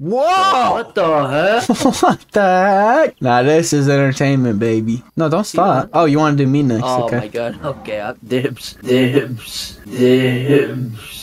Whoa! What the heck? What the heck? Nah, this is entertainment, baby. No, don't stop. Oh, you want to do me next? Oh okay. my god. Okay, dibs. Dibs. Dibs.